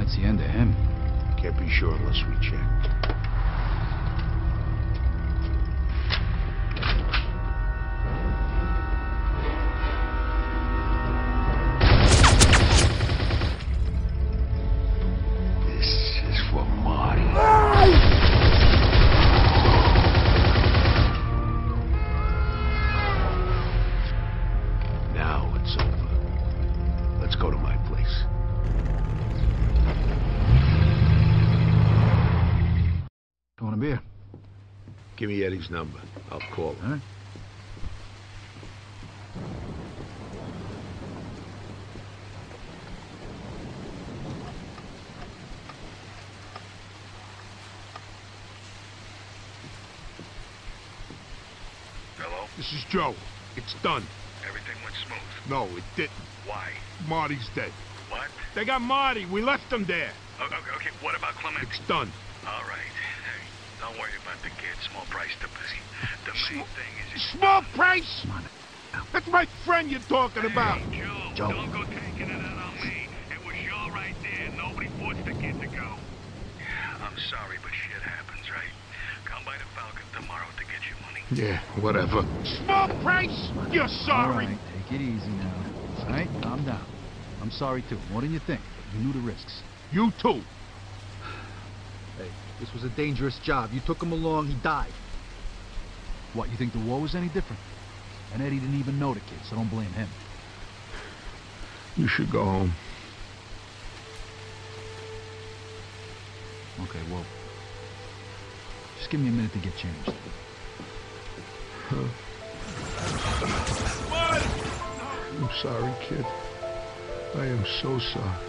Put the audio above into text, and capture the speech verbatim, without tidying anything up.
That's the end of him. Can't be sure unless we check. Want a beer? Give me Eddie's number. I'll call him. All right. Hello? This is Joe. It's done. Everything went smooth. No, it didn't. Why? Marty's dead. What? They got Marty. We left him there. Oh, okay, okay, what about Clement? It's done. All right. Hey, don't worry about the kid. Small price to pay. The main thing is... Small price? Come on. That's my friend you're talking Hey, about. Joe, Joe. Don't go taking it out on me. It was your right there. Nobody forced the kid to go. I'm sorry, but shit happens, right? Come by the Falcon tomorrow to get your money. Yeah, whatever. Small price? You're sorry. All right, take it easy now. All right, calm down. I'm sorry, too. More than you think. You knew the risks. You too. Hey, this was a dangerous job. You took him along, he died. What, you think the war was any different? And Eddie didn't even know the kid, so don't blame him. You should go home. Okay, well, just give me a minute to get changed. Huh. I'm sorry, kid. I am so sorry.